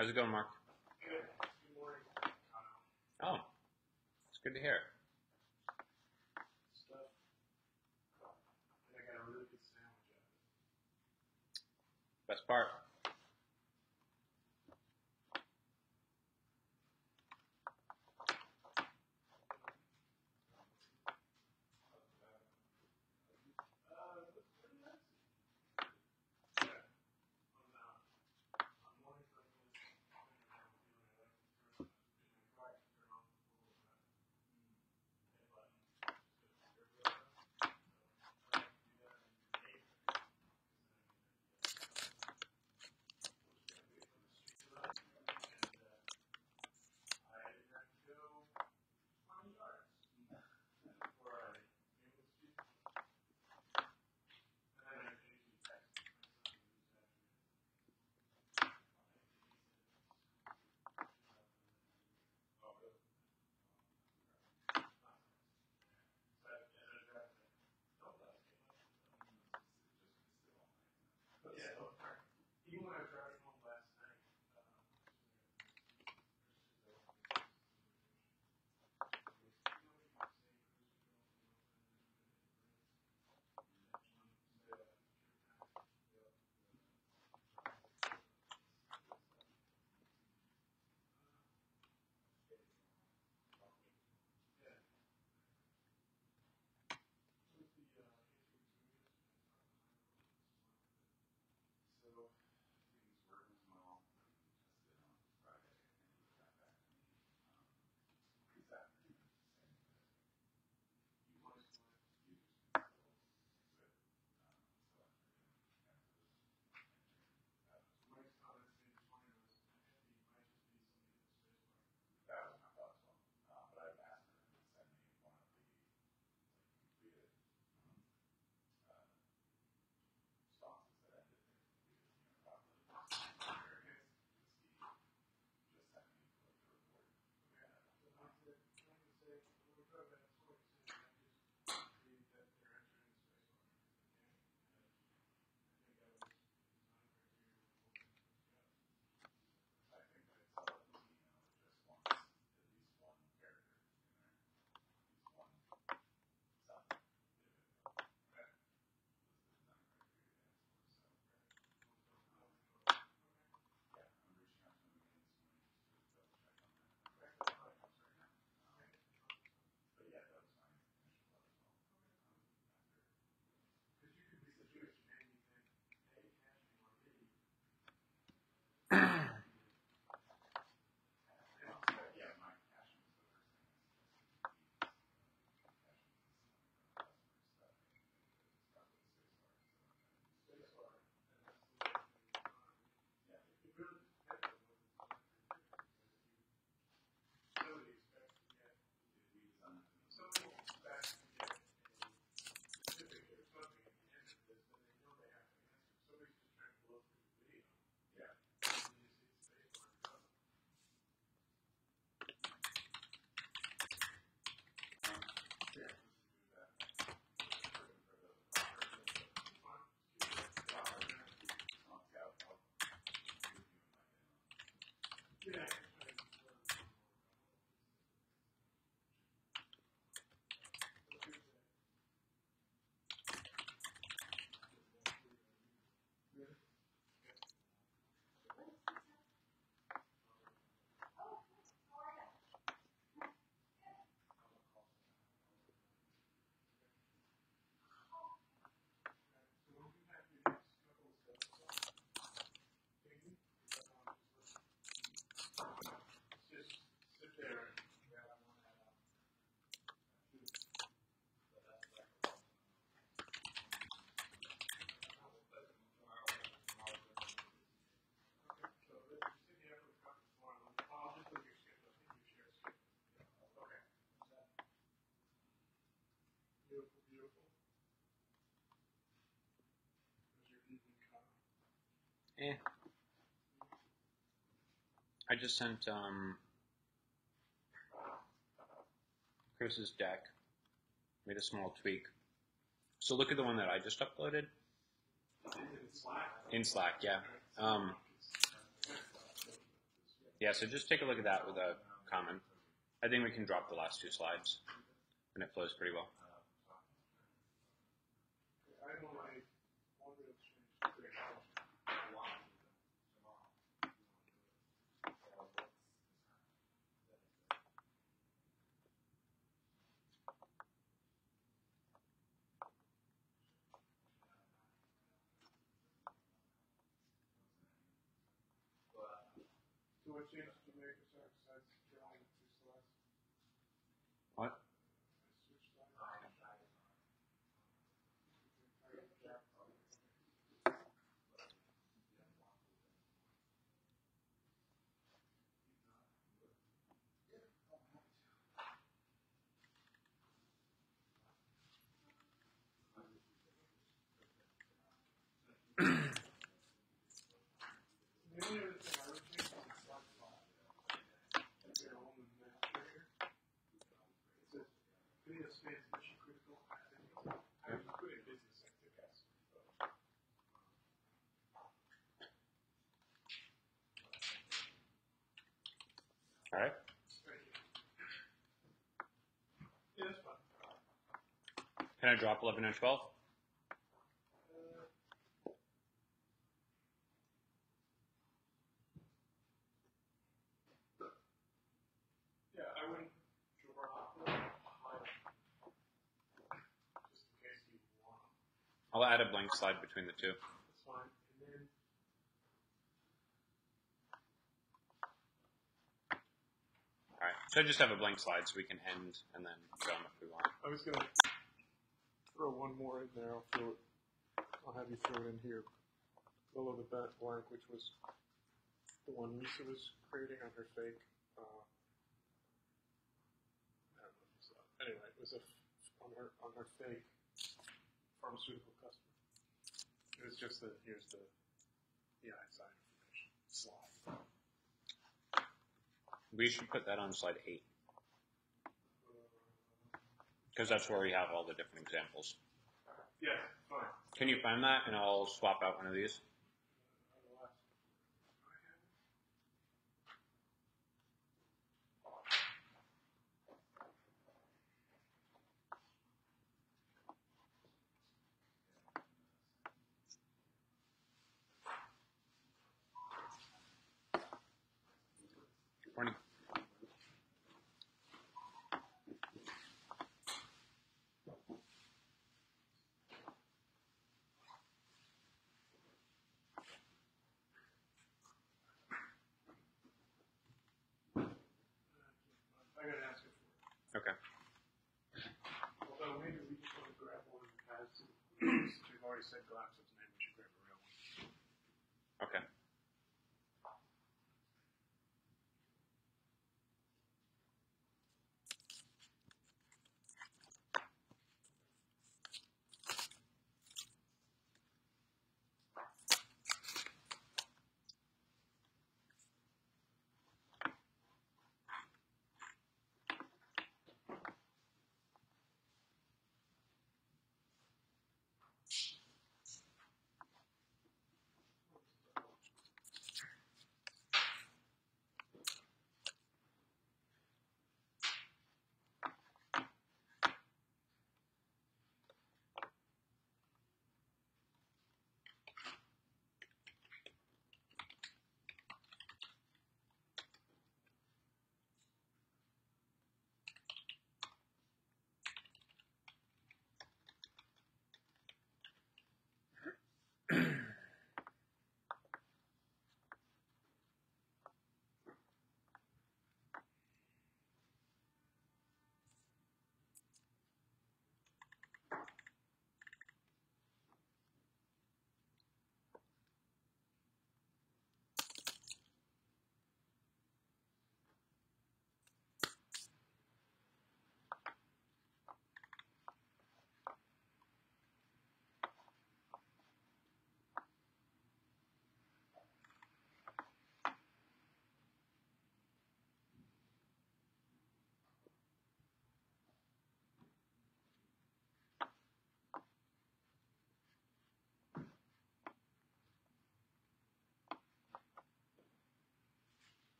How's it going, Mark? Good. Good morning. Oh, it's good to hear. Stuff. And I got a really good sandwich out of it. Best part. That's pretty nice. Yeah. On mornings like this, depending on how I'm feeling, I like to turn in my car, I can turn off the little head button. Just to stir it up. So I like to do that in the day. Push that away from the street light. And I have to go 20 yards before I be able to speak. And then I usually text my son who's after it. Oh, really? So as I drive, no, that's good. But yeah, no, even when I was driving home last night, so things working well. Tested on Friday, and he got back to me this afternoon saying that you just been still with so after Mike's comments made this morning was he might just be somebody in the space bar. That was my thought as well. But I've asked her to send me one of the completed responses that I did there completed, about the various just sent me like the report. Okay. So I said, I'm going to say, when we talk about this, what you said, I just read that they're entering the space bar. Okay. I think that was design criteria. I think I saw the email that just wants at least one character in there. At least one something. Okay. This is design criteria to ask for, so. Yeah, I'm reaching out to him again this morning just to double check on that. Okay. That's all I have right now. But yeah, that was my initial thought as well. After. Because you could be situation made me think, hey, cash me more me. Yeah, my cash was the first thing. Space bar. And that's the way it's yeah, it really depends on what the design criteria is. Nobody expects to get, if we design it, somebody expects to get a certificate or something at the end of this, then they know they have to answer. Somebody's just trying to blow through the video. Yeah. And then you see the space bar and go. Yeah. Yeah. Just sit there and grab one head up. But that's like okay, so let's just sit here for a couple more. I'll just look at your schedule. I think you share a schedule. Yeah. Okay. Beautiful, beautiful. There's your evening coffee. I just sent Chris's deck. Made a small tweak. So look at the one that I just uploaded. In Slack? In Slack, yeah. Yeah, so just take a look at that with a comment. I think we can drop the last 2 slides, and it flows pretty well. I know I wanted to change the So I changed to make a certain size drawing with 2 slides. What? I switched that. The only other thing I would change is the slide 5. Get home and map right here. It says video spans mission critical activities. I would put in business activities. All right. Yeah, that's fine. Can I drop 11 and 12? Yeah, I wouldn't drop it higher. Just in case you want. I'll add a blank slide between the 2. That's fine. And then All right. So just have a blank slide so we can end and then film if we want. I was gonna throw one more in there. I'll have you throw it in here below the blank, which was the one Lisa was creating on her fake. I don't know if you saw it. Anyway, it was on her fake pharmaceutical customer. It was just here's the outside information slide. We should put that on slide 8 because that's where we have all the different examples. Yeah, fine. Can you find that and I'll swap out one of these? Morning.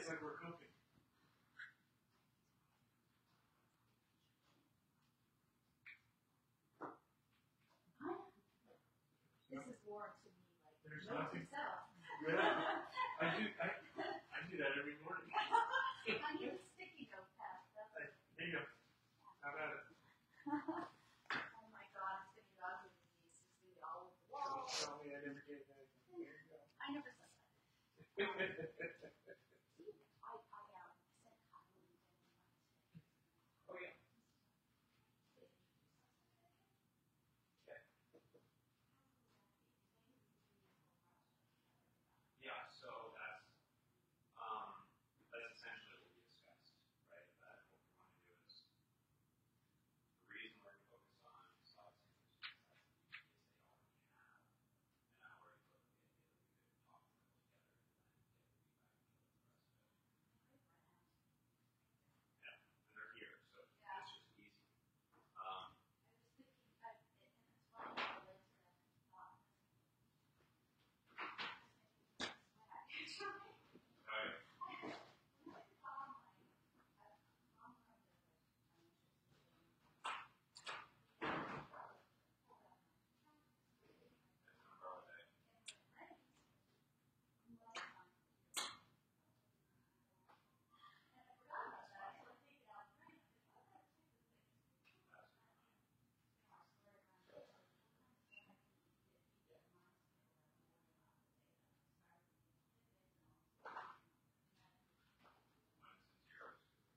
it's like we're cooking. This is warm to me, like, There's note nothing. to self. Yeah. I do that every morning. I need a sticky notepad. That's Like, here you go. How about it? oh my god, it's gonna get ugly with these. It's gonna be all over the wall. Don't tell me I never gave that. There you go. I never said that. See, I sent Kylie Oh yeah. Yeah, so that's essentially what we discussed, right? That what we want to do is the reason we're going to focus on soft skills is that because they already have an hour ago the idea that we could talk them together and then get feedback and the rest of it. Yeah, and they're here, so Yeah. it's just easy. I was thinking, and it's funny, I related to that thought. Actually. Oh yeah. It's an umbrella day. Mine's in zeros.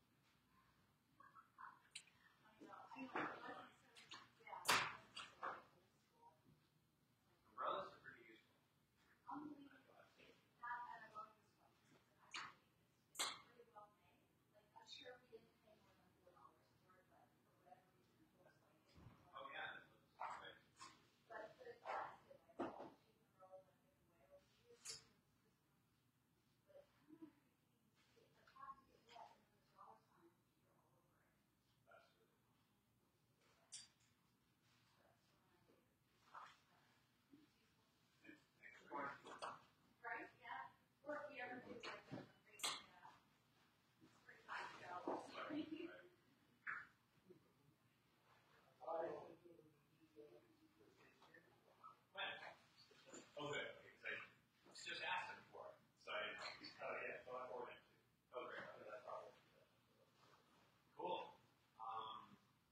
Umbrellas are pretty useful. Oh yeah, that's right. That's really Next one. Right? Yeah. Or if you ever do like a crazy, it's pretty high show. Oh, good. Okay, because I just asked him for it, so I didn't know. Oh yeah, so I forwarded it to you. Oh great. Okay, that's probably cool. Gonna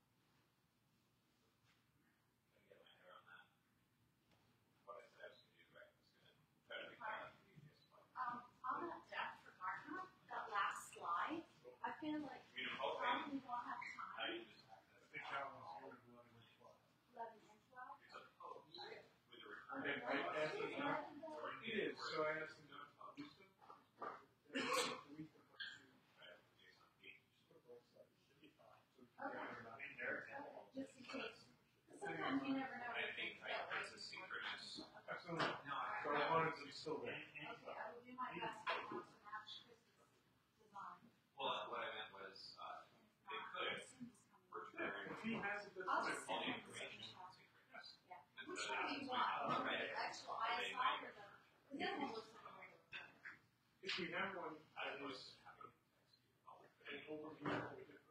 get my hair on that. What I said I was gonna do, right? I was gonna try to make that the easiest one. On that deck for Gartner, that last slide, I feel like You mean okay? probably won't have How do time. you just access Big it? challenge here with 11 and 12. 11 and 12. It's a post with a Okay, recording. right, that's it. Or you It is, so I asked him do to a post. do some. The week of Right, Jason P. should be fine. So we can get it out. Just in case. Sometimes you never know. I think it's a synchronous. Excellent. So I wanted to be still there. Okay, I will do my best to match Chris's design. Well, what I meant was, they could return If he has it, that's I'll fine. just all send the him the information screenshot. synchronous. Yeah. And Which so one do that's you what want? right? Actual They ISI might- or the, because the other one looks like a regular phone. If we have one, I that was is happy to text you. an overview of what we did.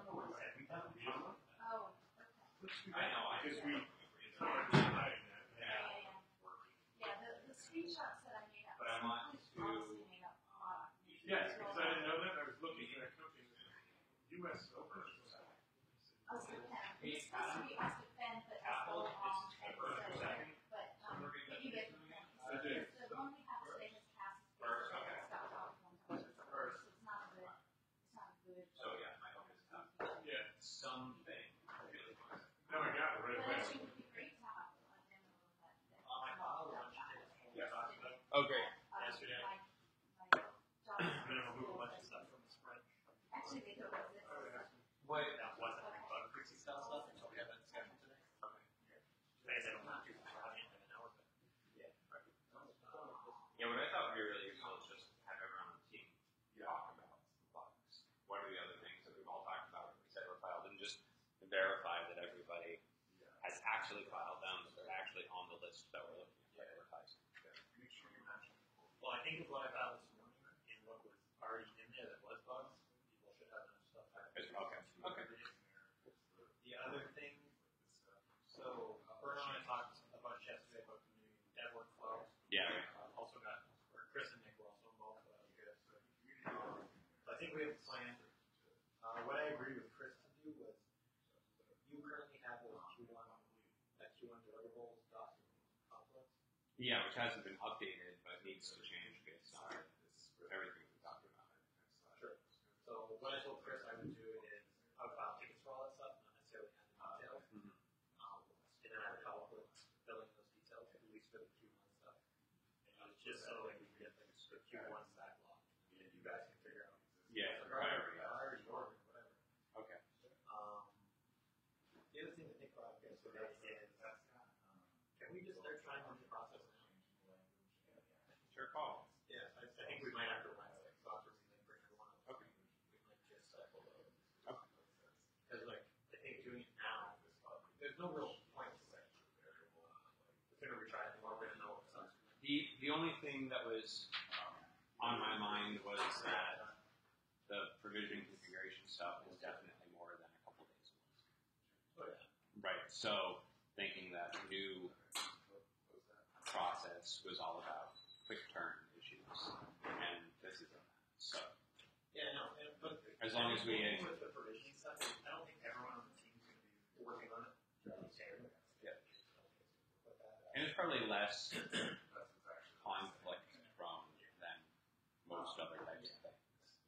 Oh, okay. Let's do I that, know, I because just we want to can't read hide it. that. Yeah, the screenshots that I made up. But I want it's to, honestly made up. Yes, because I didn't know that, I was looking for that cooking. US over. I was looking at it. It's supposed to be us defend, but it's all on and so, but, you get the point. I did. The one we have today has passed. First, okay. It's got top one. First. It's not a good. so yeah, my hope is to have Yeah, something really fun. no, I got it right But away. actually, it would be great to have a demo of that. My father that- Yeah. that- Oh, great. Yesterday. My I'm daughter's gonna move a bunch of stuff from the spring. Actually, they don't exist. Oh, yeah. What? That wasn't like bug fixing style stuff until we had that discussion today. Okay. Because I don't want to, I mean, an hour, but Yeah, what I thought would be really useful is just have everyone on the team talk about bugs. What are the other things that we've all talked about that we said were filed, and just verify that everybody has actually filed them, that they're actually on the list that we're looking at prioritizing. well, I think of what I found this morning and what was already think we have a plan. What I agreed with Chris to do was, you currently have those Q1 deliverables document templates. Yeah, which hasn't been updated, but needs to change based on everything we talked about. Sure. So what I told Chris I would do is, I would file tickets for all that stuff, not necessarily have the details. Mhm. And then I would help with filling those details, at least for the Q1 stuff. And it's just so like we can get the Q1 backlog, and you guys can figure out. Yeah, Or priority order, whatever. Okay. The other thing to think about, I guess, with that is, can we just start trying to process now? Sure call. Yeah, I think we might have to run like software thing for everyone. Okay. We might just cycle those. Okay. Because like, I think doing it now, there's no real point to it. The sooner we try it, the more we're gonna know what sucks. The only thing that was on my mind was that the provision configuration stuff is definitely more than a couple days away. Oh yeah. Right. So thinking that the new process was all about quick turn issues, and this isn't that. So Yeah, no, but as long as we with the provisioning stuff, I don't think everyone on the team is gonna be working on it. Yeah. and it's probably less conflict from than most other types of things.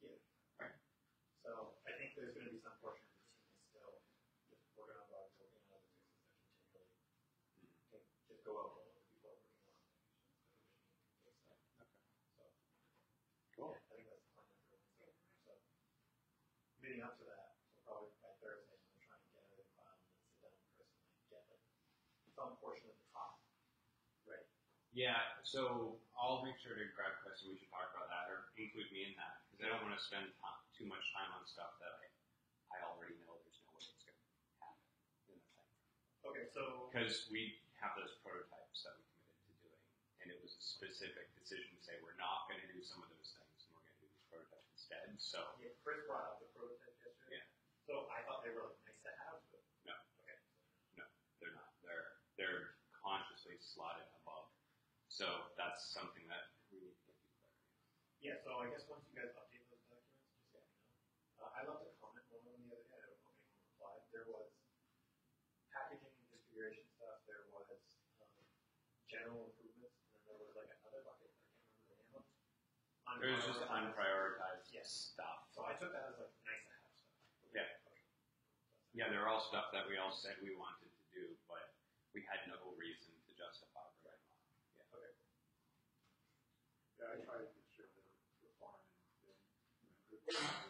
So I think there's gonna be some portion of the team that's still just working on bugs, working on other things that continually can just go out while other people are working on provisioning stuff. So Cool. yeah, I think that's the plan for Wednesday. So leading up to that, so probably by Thursday, I'm gonna try and get everything filed and then sit down with Chris and like get like some portion of the top ready. Yeah, so I'll make sure to grab Chris and we should talk about that or include me in that because I don't want to spend too much time on stuff that I already know there's no way it's going to happen in the thing. Okay, so Because we have those prototypes that we committed to doing, and it was a specific decision to say we're not going to do some of those things and we're going to do these prototypes instead. So yeah, Chris brought up the prototype yesterday. Yeah. So I thought they were like nice to have, but No. Okay. they're not. They're consciously slotted above. So that's something that we need to get you clarity on. Yeah, so I guess once you guys update those documents, just let me know. I left a comment on them the other day. I don't know if anyone replied. There was packaging and configuration stuff. There was general improvements, and then there was like another bucket. I can't remember the name of it. There's just unprioritized Yes. stuff. So I took that as like nice to have stuff. Yeah. Okay. Yeah, they're all stuff that we all said we wanted to do, but we had no reason to justify bringing on. Yeah. Okay. Yeah, I tried to show the farm and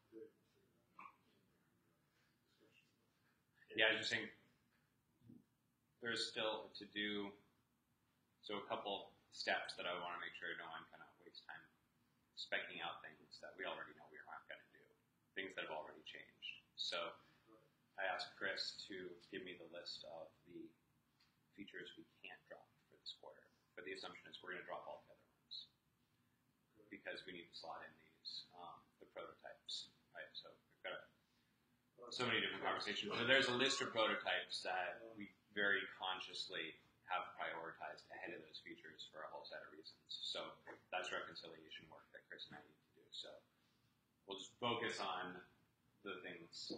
Yeah, I was just saying there's still to do. So a couple steps that I want to make sure no one kind of waste time specking out things that we already know we're not going to do, things that have already changed. So I asked Chris to give me the list of the features we can't drop for this quarter. But the assumption is we're going to drop all the other ones because we need to slot in these the prototypes, right? So we've got so many different conversations. So there's a list of prototypes that we very consciously have prioritized ahead of those features for a whole set of reasons. So that's reconciliation work that Chris and I need to do. So we'll just focus on the things,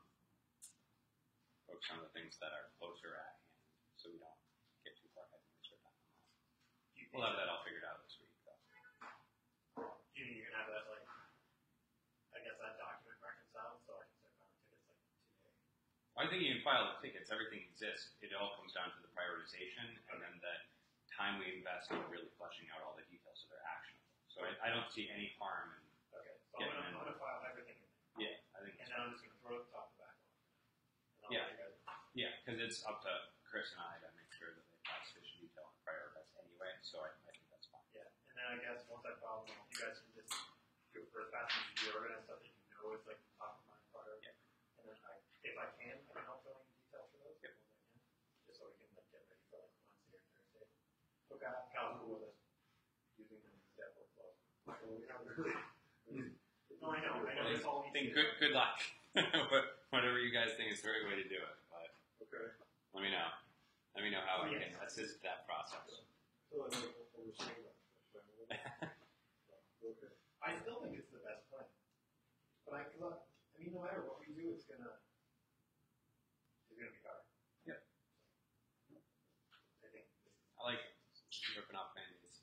that are closer at hand, so we don't get too far ahead and waste our time on that. We'll have that all figured out this week, though. Do you think you can have that like, I guess that document reconciled so I can start filing tickets like today? I think you can file the tickets. Everything exists. It all comes down to the prioritization and then the time we invest in really fleshing out all the details so they're actionable. So I don't see any harm in. Okay, so I'm gonna file everything in there. Yeah, I think. And then I'm just gonna throw it top to back on. And I'll Yeah. let you guys know. Yeah, because it's up to Chris and I to make sure that they have sufficient detail and prioritize anyway. So I think that's fine. Yeah, and then I guess once I file them, you guys can just do it for as fast as you organize stuff that you know is like top of mind priority. Yeah. And then if I can help fill in details for those. Yep. Ones I can, just so we can like get ready for like Wednesday or Thursday. Okay, Cal's cool with us using them as that workflow. So we have no, I know it's all. I think good luck. Whatever you guys think is the right way to do it, but Okay. let me know. Let me know how I can assist that process. So I know what we're saying about that. Okay. I still think it's the best plan. But I mean, no matter what we do, it's gonna be hard. Yep. I think. I like ripping off band-aids.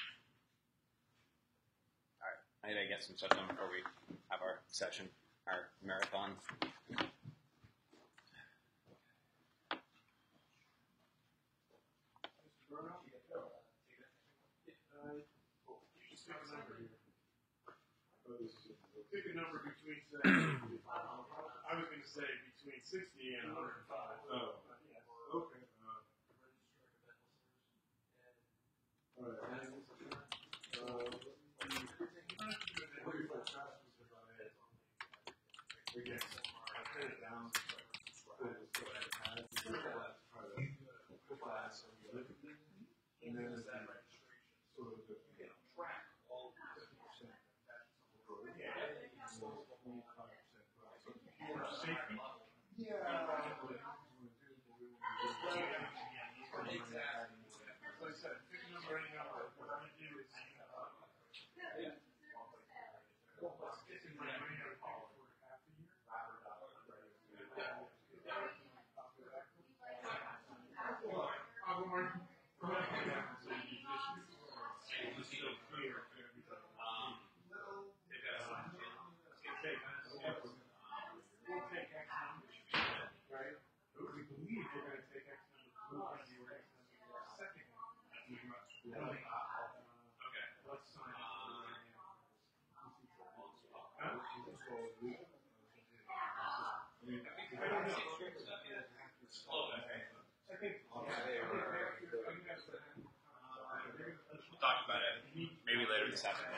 Alright, I gotta get some stuff done before we have our session, our marathon. Pick a number between, say, I was going to say between 60 and 105. Oh, Yes. okay. Again, I put it down. And then is that sort of the Track all 50%. Yeah. 25%. Safety? Yeah. Like I said, pick a number, any number. What I'm going to do is, it's in my money, I would call for half a year. I'll go on. It's so clear to everybody. We'll take X number, right? We believe we're going to take X number. We're going to do X number. Second one. Okay. Let's sign it. Huh? I don't know. I think. We'll talk about it maybe later this afternoon.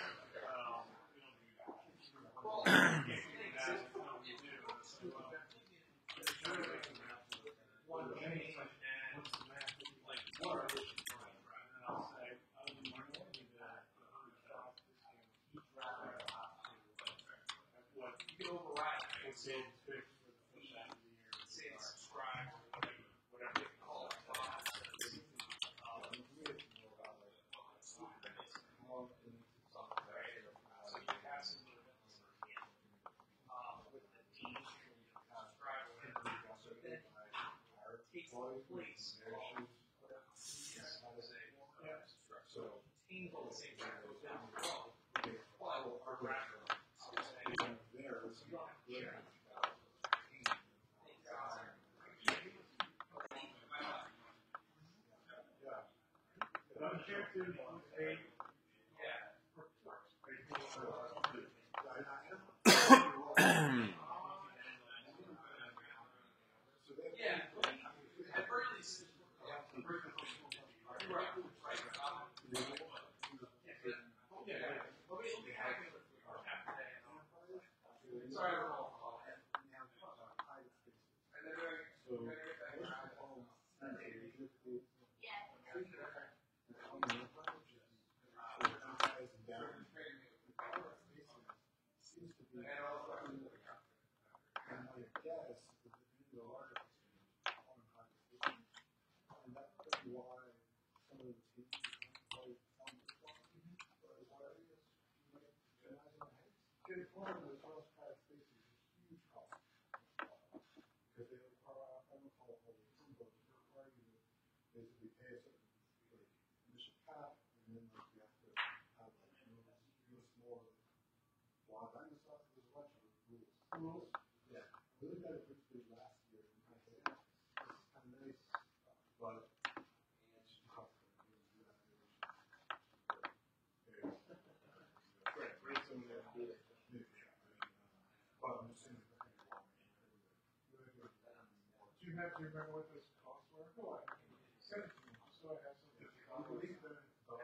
Do you remember what those costs were? No, I sent it to me, so I have something. I believe that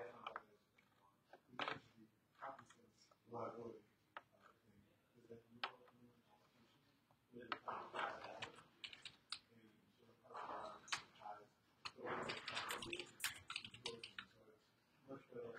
liability. Is that you much better.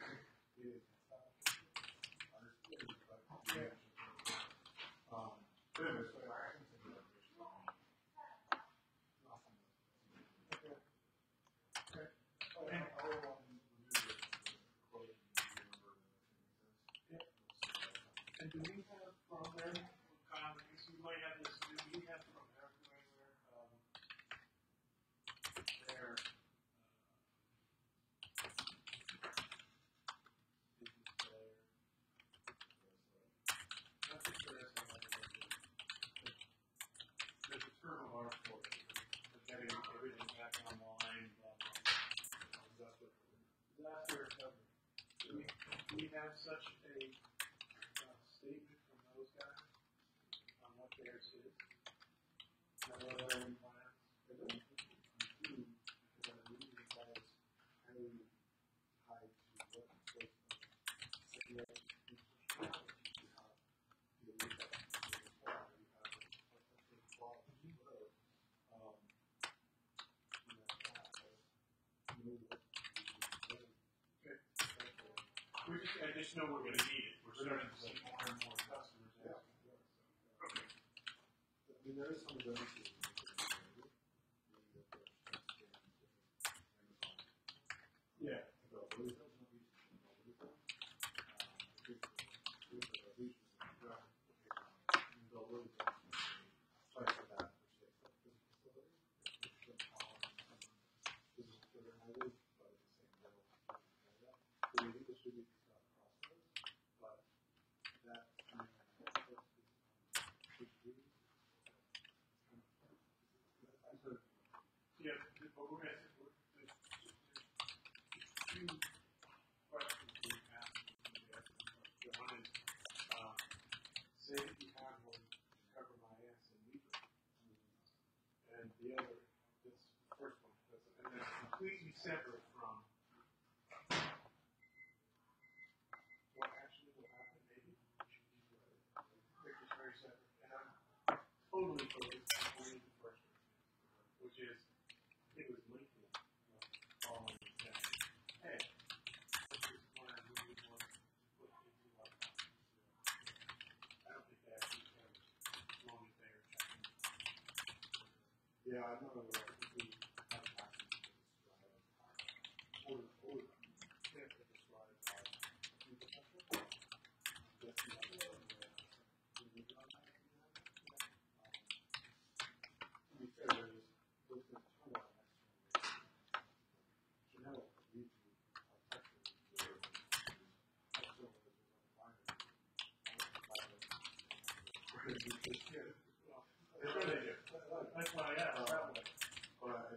software recovery. We have such a statement from those guys on what theirs is. Now, what are our own plans? I don't think it's true, because I believe that is highly tied to what the actually you have to look at the quality, you have a quality load, I just know we're going to need it. We're starting to see more and more customers asking for it. Okay. I mean, there is some ability to Yeah. Yeah, but we're going to, there's two questions we ask. The one is, say that you have one to cover my ass in Libra. And the other, this first one, and that's completely separate from what actually will happen, maybe. It's very separate. And I'm totally focused on only the first one, which is, it was Lincoln calling and saying, hey, this is plan we would want to put into our company. I don't think they actually care as long as they are checking. Yeah, I know. I think we have access to this or can't take a slide infrastructure. Yes, we have to on that. To be fair, there's a ton of Chanel lead to That's what I asked. That way. but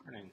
Morning.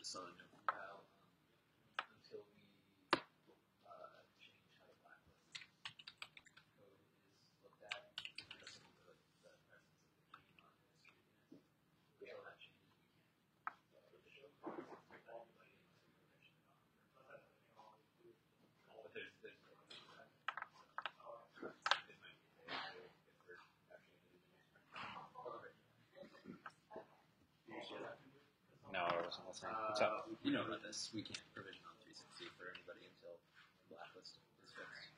Southern no compile until we change how the blacklist code is looked at because of the presence of the key on the street. Until that changes, we can't show all the way into permission on. But there's no way to do that. So it might be if we're actually going to do the No, I wasn't listening. What's up? you know about this. We can't provision on 360 for anybody until the blacklist is fixed.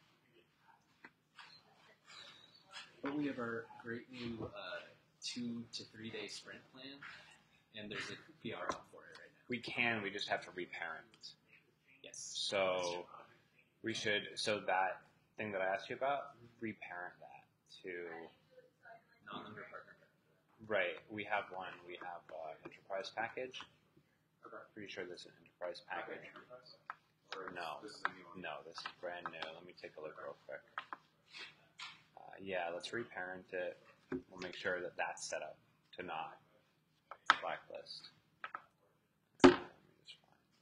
But we have our great new 2 to 3 day sprint plan, and there's a PR up for it right now. We can. We just have to reparent. Yes. So we should. So that thing that I asked you about, reparent that to. Non-limited partner. Right. We have one. We have enterprise package. Okay. Pretty sure this is an enterprise package. Or No. This is a new one. No, this is brand new. Let me take a look real quick. Yeah, let's reparent it. We'll make sure that that's set up to not blacklist. Let me just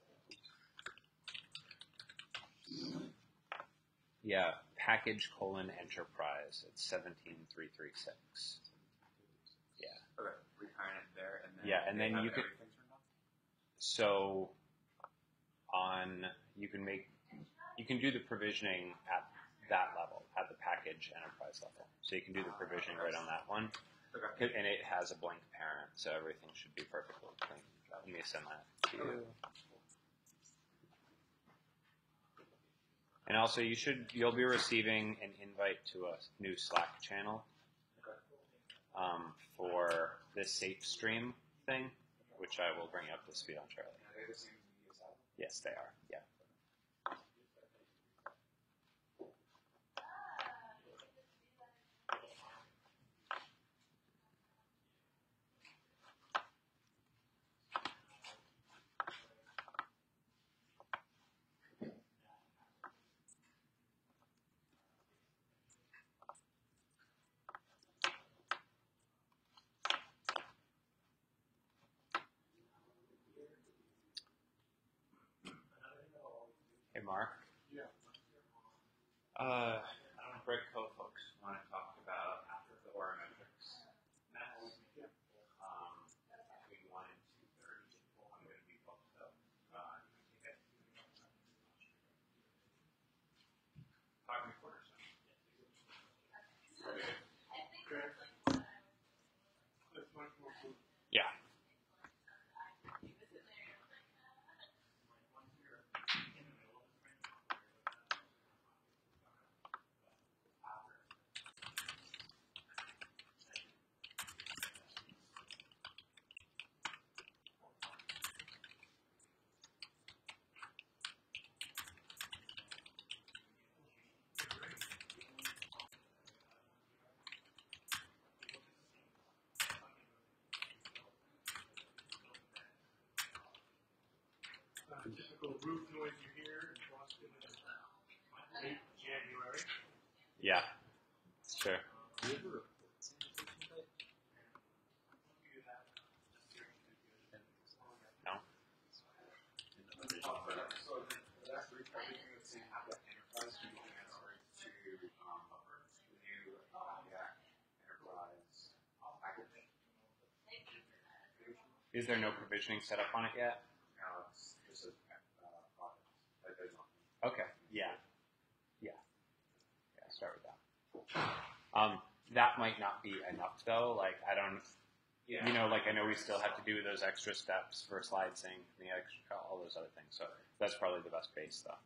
find. Yeah, package : enterprise. It's 17336. Yeah. Okay, reparent it there, and then Yeah, and then have you could. everything turned on? So you can do the provisioning at that level, at the package enterprise level. So you can do the provisioning right on that one. Okay. And it has a blank parent, so everything should be perfectly clean. Let me send that to you. And also you'll be receiving an invite to a new Slack channel for this safe stream thing, which I will bring up to speed on shortly. Are they the same as we use out? Yes, they are. Yeah. Hey, Mark. Yeah. Brick Co folks want to talk about the Orametrics mess. Between 1 and 2:30, I'm going to be booked up. Take it. Talk in the cornerstone. Okay. That's much more cool. Yeah. Typical roof noise you hear in Boston in late January. Yeah. Sure. No? So that's everything that's in Apple Enterprise, you can transfer it to the new Enterprise package. Is there no provisioning set up on it yet? Now it's just a product. There's nothing. Okay. Yeah. Start with that. That might not be enough though. Like I don't. Yeah. I know we still have to do those extra steps for slide sync, the extra, all those other things. So that's probably the best base stuff.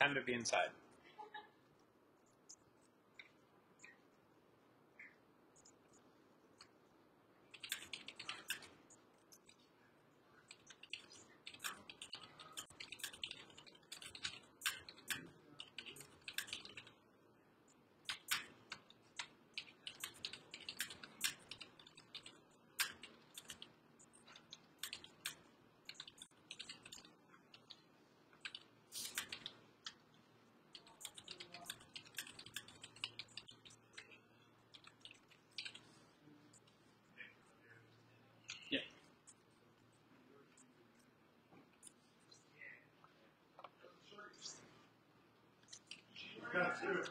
Time to be inside. Got to.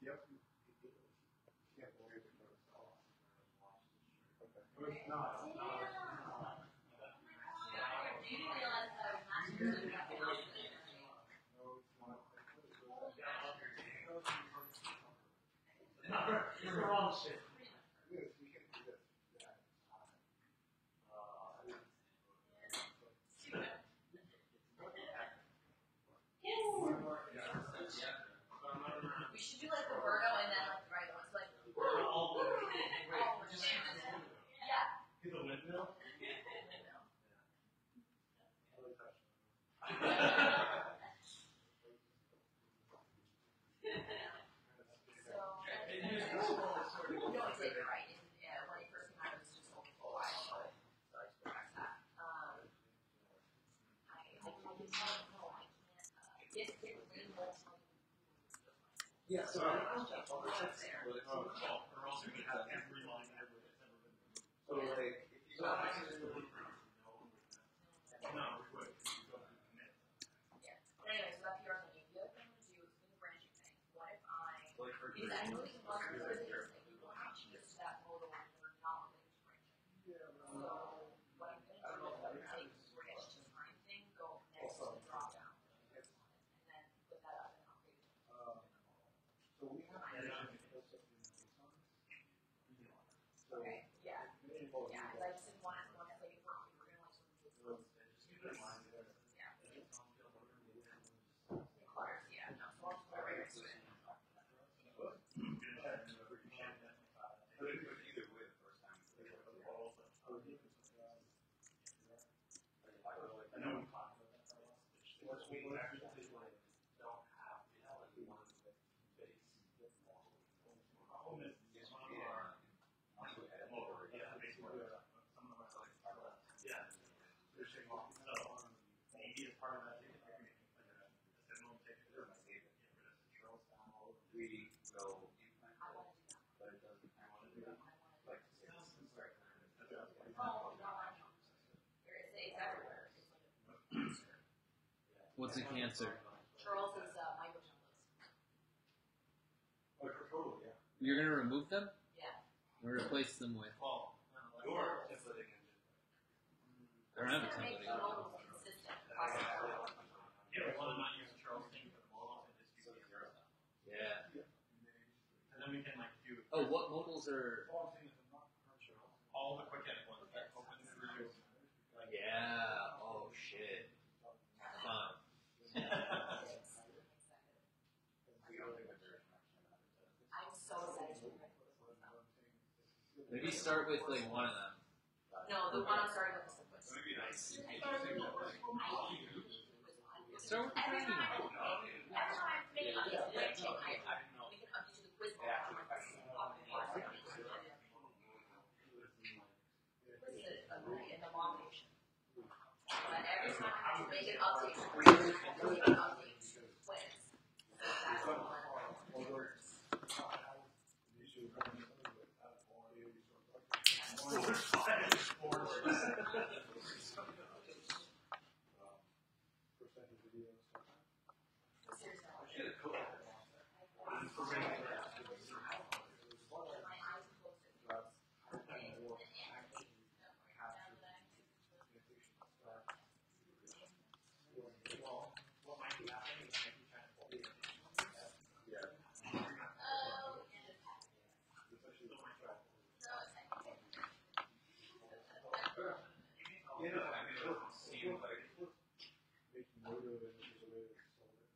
Yep. Can't believe it goes off. Okay. No, no. Do you realize that masters of that No, it's not. You're the wrong shit. Yes, we can do this. Yeah. we should do like the Virgo and then like the right ones, like All yeah. He's a windmill? No, it's like right. And, when it first came out, it was just only for a while. So I just correct that. I can tell you, no, I can't. It rainbow. Yeah, so there. or else we have every line ever that's ever been. So like, if you No, got we would. Commit. Yeah. But anyway, so that PR thing. The other thing I'm gonna do is the branching thing. What if I? like for Because I know these ones are like you will have changes to that modal when you're not related to branching. So what I'm gonna do is I'm gonna take the branch to time thing, go next to the drop down, and then put that up and update it. So we have. Okay. Yeah. Yeah. Because I just didn't want it. Like if we're gonna like sort of do this. Yeah. Cars. Yeah. No. So I'll just put it right next to it. but either way, the first time it's like, I know we talked about that for a while. Once we actually don't have the one base. Home is one of our lower, yeah, basically, some of our yeah. They're saying, so maybe as part of that, they can make like a signal ticket or like get rid of the trails down all over. we go implant I want to do that. but it doesn't I want to do that. like to say this is right. Oh, no, I know. It's everywhere. It's like What's a cancer? Charles is microtemplates. Like for total, yeah. You're gonna remove them Yeah. or replace them with? Well, Your templating engine. I don't have a It's gonna make the template. modals consistent across the board. yeah, one of not using Charles thing for the model and just use zero. Yeah. And then we can like do Oh, what modals are? all the quick edit ones that open through. Like, Yeah. Oh shit. Fun. I'm so excited to read this one now. Maybe start with like one of them. No, the one I'm starting with is the quiz. Maybe nice. Start with the Every training time, one. every time I make a branching, we can update to the quiz book. Quiz is an abomination. But every time I have to make an update, I make an update to the quiz. So that's the one. You know, I mean, it doesn't seem like Making note of it is a way to solve it.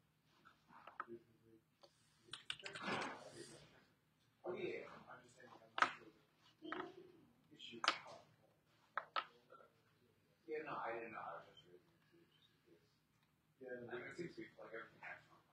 oh yeah. I'm just saying, I'm not sure the issue is how. Yeah, no, I didn't know. I was just reading it too, just because. Yeah, I mean, it seems to be like everything has one.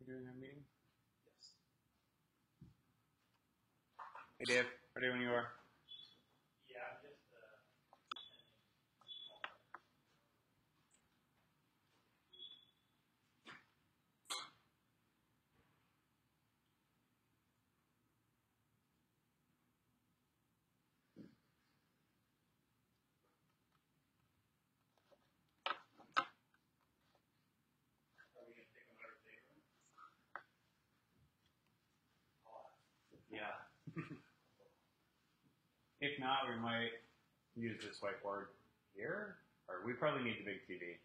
doing that meeting? Yes. Hey Dave, ready when you are. Yeah, I'm just, are we gonna take another paper? Yeah. If not, we might use this whiteboard here, or we probably need the big TV.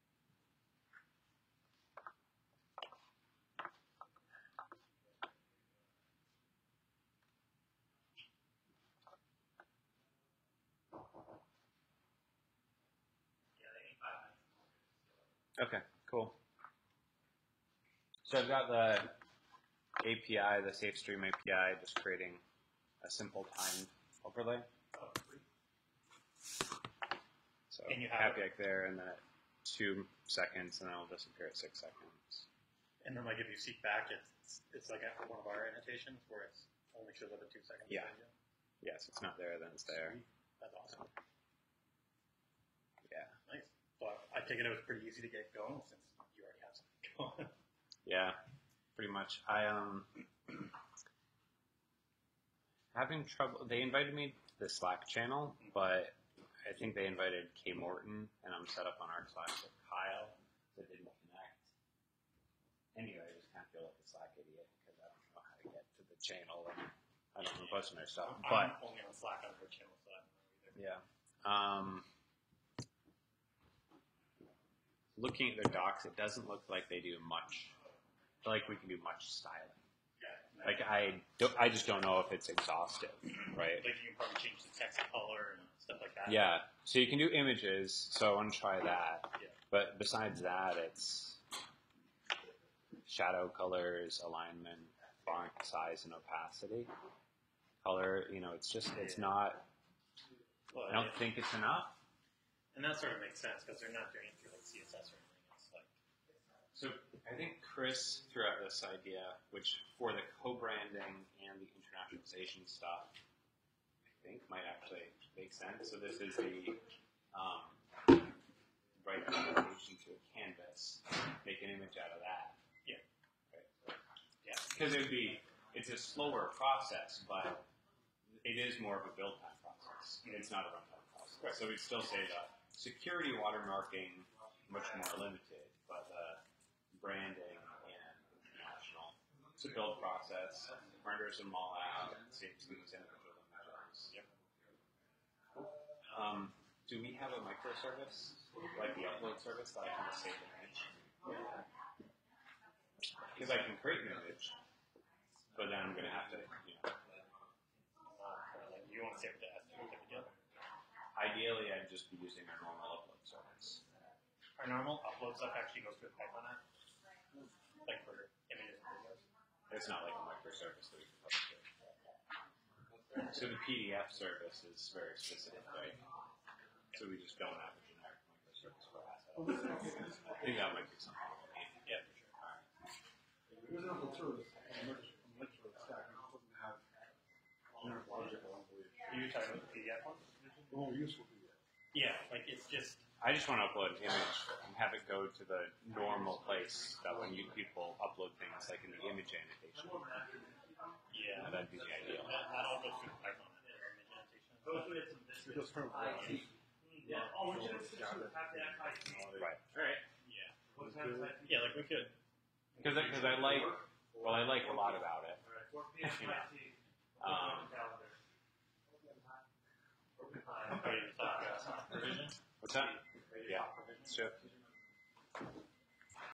Yeah, they need 5 minutes. Okay, cool. So I've got the API, the SafeStream API, just creating a simple timed overlay. Oh, sweet. So And you have happy like there, and then at 2 seconds, and then it'll disappear at 6 seconds. And then, like, if you seek back, it's like after one of our annotations where it's only shows up at 2 seconds. Yeah. Yes, it's not there, then it's there. Sweet. That's awesome. Yeah. Nice. So I take it was pretty easy to get going since you already have something going. Yeah, pretty much. I having trouble. They invited me to the Slack channel, but I think they invited Kay Morton, and I'm set up on our Slack with Kyle, so it didn't connect. Anyway, I just kind of feel like a Slack idiot because I don't know how to get to the channel, and I don't know posting their stuff. But I'm only on Slack on her channel, so I don't know either. yeah. Looking at their docs, it doesn't look like they do much. Like we can do much styling. Yeah. Like I just don't know if it's exhaustive, right? Like you can probably change the text color and stuff like that. Yeah. So you can do images. So I want to try that. Yeah. But besides that, it's shadow colors, alignment, font size, and opacity. Color, it's just, it's not. Well, I don't think it's enough. And that sort of makes sense because they're not doing it through like CSS or anything else. Like, So I think Chris threw out this idea, which for the co-branding and the internationalization stuff, I think might actually make sense. So this is the right application to a canvas, make an image out of that. Yeah. Right. Yeah. Because it's a slower process, but it is more of a build time process. It's not a runtime process. Right. So we'd still say the security watermarking much more limited, but the branding and international, it's a build process, renders them all out, saves these individual images. Yep. Do we have a microservice, like the upload service, that I can just save an image? Because I can create an image, but then I'm going to have to, Like you want to save the S2 type of deal. Ideally, I'd just be using our normal upload service. Our normal upload stuff actually goes through a Python app, like for images and videos. It's not like a microservice that we can publish it. So the PDF service is very specific, right? So we just don't have a generic microservice for assets. I think that might be something we need. Yeah, for sure. All right. There's no service on the microservice stack. It doesn't have generic logic, I don't believe. Are you talking about the PDF one? The only useful to you. Yeah, like it's just I just want to upload an image and have it go to the normal place that when people upload things, like in the image annotation. yeah. That'd be the ideal. That all goes through Python and image annotation. It does turn out. Yeah. Oh, we should have to have Right. Right. Yeah. Yeah, like we could. Because I like a lot about it. You know. Ready to talk revision? What's that? Yeah. Sure.